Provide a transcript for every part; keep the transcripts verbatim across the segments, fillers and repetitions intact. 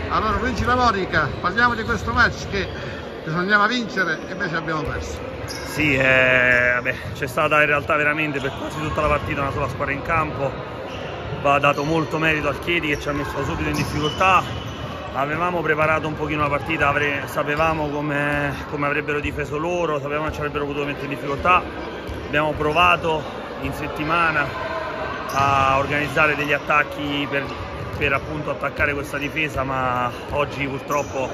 Allora Luigi Lavorica, parliamo di questo match che bisognava vincere e invece abbiamo perso. Sì, eh, c'è stata in realtà veramente per quasi tutta la partita una sola squadra in campo. Va dato molto merito al Chieti che ci ha messo subito in difficoltà. Avevamo preparato un pochino la partita, sapevamo come, come avrebbero difeso loro, sapevamo che ci avrebbero potuto mettere in difficoltà. Abbiamo provato in settimana a organizzare degli attacchi per, per appunto attaccare questa difesa, ma oggi purtroppo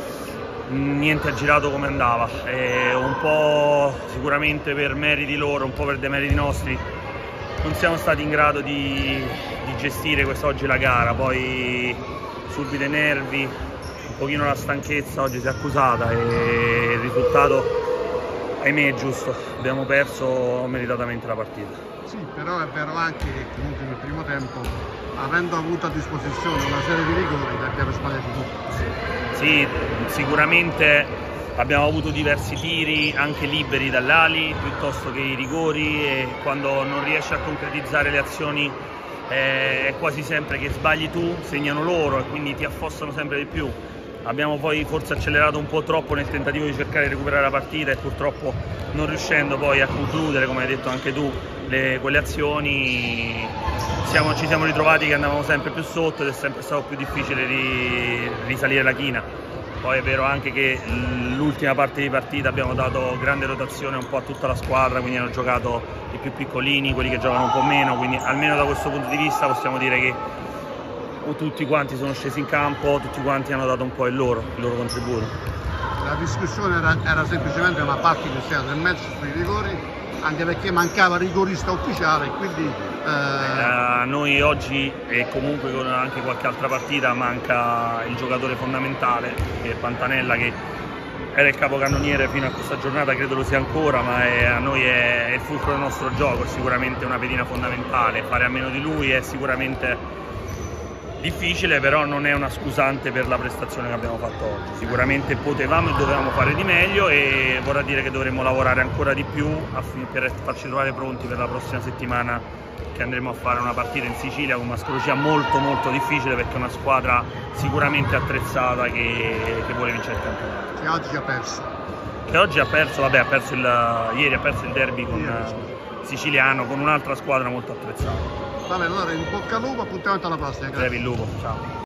niente ha girato come andava. E un po' sicuramente per meriti loro, un po' per demeriti nostri, non siamo stati in grado di, di gestire quest'oggi la gara. Poi subito i nervi, un pochino la stanchezza oggi si è accusata e il risultato, ahimè, è giusto, abbiamo perso meritatamente la partita. Sì, però è vero anche che comunque nel primo tempo, avendo avuto a disposizione una serie di rigori, li abbiamo sbagliati tutti. Sì, sicuramente abbiamo avuto diversi tiri anche liberi dall'ali piuttosto che i rigori, e quando non riesci a concretizzare le azioni eh, è quasi sempre che sbagli tu, segnano loro e quindi ti affossano sempre di più. Abbiamo poi forse accelerato un po' troppo nel tentativo di cercare di recuperare la partita e purtroppo non riuscendo poi a concludere, come hai detto anche tu, le, quelle azioni, siamo, ci siamo ritrovati che andavamo sempre più sotto ed è sempre stato più difficile di risalire la china. Poi è vero anche che l'ultima parte di partita abbiamo dato grande rotazione un po' a tutta la squadra, quindi hanno giocato i più piccolini, quelli che giocano un po' meno, quindi almeno da questo punto di vista possiamo dire che tutti quanti sono scesi in campo, tutti quanti hanno dato un po' il loro, il loro contributo. La discussione era, era semplicemente una parte iniziale del match sui rigori, anche perché mancava rigorista ufficiale, quindi eh... a noi oggi e comunque con anche qualche altra partita manca il giocatore fondamentale, che è Pantanella, che era il capocannoniere fino a questa giornata, credo lo sia ancora, ma è, a noi è, è il fulcro del nostro gioco, è sicuramente una pedina fondamentale. Fare a meno di lui è sicuramente difficile, però non è una scusante per la prestazione che abbiamo fatto oggi. Sicuramente potevamo e dovevamo fare di meglio, e vorrà dire che dovremmo lavorare ancora di più per farci trovare pronti per la prossima settimana, che andremo a fare una partita in Sicilia con una Scrocea molto molto difficile, perché è una squadra sicuramente attrezzata che, che vuole vincere il campionato. Che oggi ha perso. Che oggi ha perso, vabbè, ha perso il, ieri ha perso il derby con, uh, siciliano con un'altra squadra molto attrezzata. Va bene, allora in bocca al lupo, appuntamento alla prossima. Grazie. Il lupo, ciao.